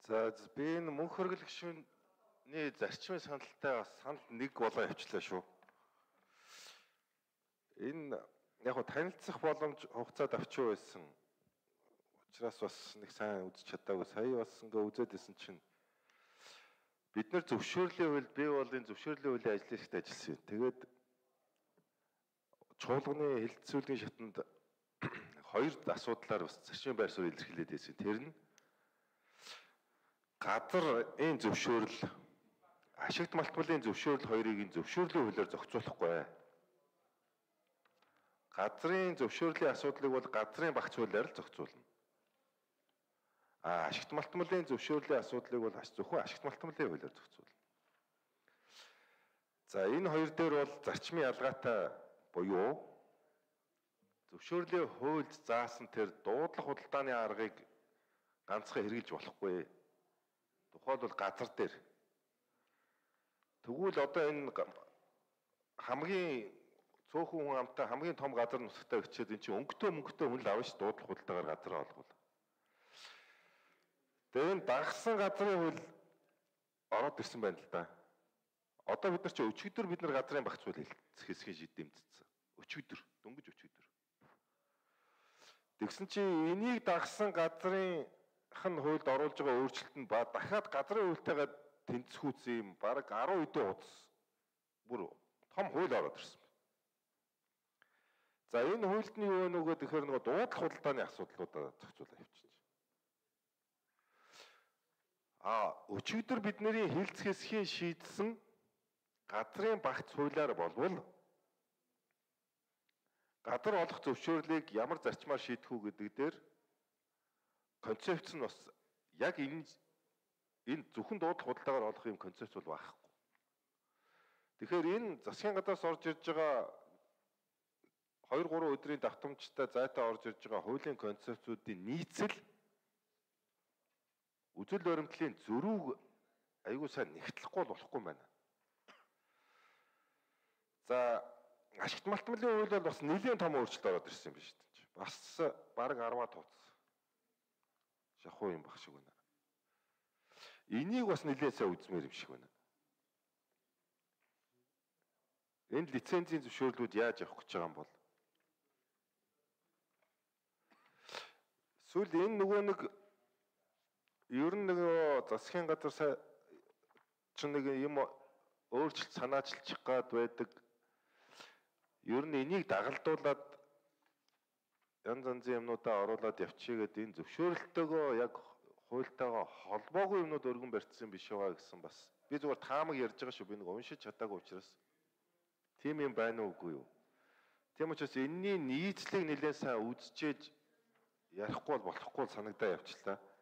За би энэ мөнх хөргөл гишүүний зарчмын саналтай бас санал нэг болоо явчлаа шүү. Энэ яг нь танилцах боломж хугацаад авчиж байсан. Учираас бас нэг сайн үзэж чадаагүй. Сая бас ингээ үзээд исэн чинь бид нар зөвшөөрлийн хувьд би бол энэ зөвшөөрлийн хуулийн ажлын хэсэгт ажилласан. Тэгээд чуулганы хэлэлцүүлгийн шатанд хоёр асуудлаар бас зарчмын байр суурь илэрхийлээд байсан. Тэр нь газрын зөвшөөрөл, ашигт малтмалын зөвшөөрөл хоёрыг нь зөвшөөрлийн хуулиар зохицуулахгүй. Газрын зөвшөөрлийн асуудлыг бол газрын багц хуулиар л зохицуулна. Ашигт малтмалын зөвшөөрлийн асуудлыг бол зөвхөн ашигт малтмалын хуулиар зохицуулна. За энэ хоёр дээр бол зарчмын ялгаатай буюу зөвшөөрлийн хуульд заасан тэр дуудлах худалдааны аргыг ганцхан хэрэгжилж болохгүй. Тухайлбал газар дээр. Тэгвэл одоо энэ хамгийн цөөхөн хүн амтай хамгийн том газар нутагтаа өчөөд эн чинь өнгөтэй хүн л авна ш дуудлах худалдаагаар газар олгол. Тэгээ энэ дагсан газрын хууль ороод ирсэн байна л да. Одоо бид нар чи өчигдөр бид нар газрын багц хууль хэсгийн шийд дэмжсэн. Өчигдөр, дөнгөж өчигдөр. Тэгсэн чи энийг дагсан газрын хуульд оруулж байгаа өөрчлөлт нь дахиад газрын хуультайгаа тэнцвүүцсэн юм бараг 10 хэдэн удас бүр том хууль ороод ирсэн. За энэ хуульдны юу нөгөө тэгэхээр нөгөө дуудлах худалдааны асуудлуудаа зохицуулаад явчихчих. Өчигдөр бидний хэлцгээсхийн шийдсэн газрын багц хуулиар болвол газар олох зөвшөөрлийг ямар зарчмаар шийдэх үү гэдэг дээр концепц нь бас яг энэ зөвхөн дуудлах худалдаагаар олох юм концепц бол байхгүй. Тэгэхээр энэ засгийн гадаас орж ирж байгаа 2-3 өдрийн давтамжтай зайтай орж ирж байгаа хуулийн концепцүүдийн нийцэл үзэл баримтлалын зөрүүг аягүй сайн нэгтлэхгүй болохгүй юм байна. За ашигт малтмалын хууль бол бас нэлийн том өөрчлөлт ороод ирсэн юм биш үү? Бас бараг 10-аа тооцсон. Шахуу юм баг шиг байна. Энийг бас нэлээд сайн үзмээр юм шиг байна. Энэ лицензийн зөвшөөрлүүд яаж явах гэж байгаа юм бол? Эсвэл энэ нөгөө нэг ер нь нөгөө засгийн газар ч нэг юм өөрчлөлт санаачилчих гад байдаг. Ер нь энийг дагалдуулаад янз янзын юмнуудаа оруулаад явчихгээд энэ зөвшөөрөлтөөгөө яг хуультайгаа холбоогүй юмнууд өргөн барьцсан биш байгаа гэсэн бас би зүгээр таамаг ярьж байгаа шүү. Би нэг уншиж чадаагүй учраас тийм юм байна уугүй юу. Тийм учраас энэний нийцлийг нэлээд сайн үзчээж ярихгүй болохгүй санагдаа явчлаа.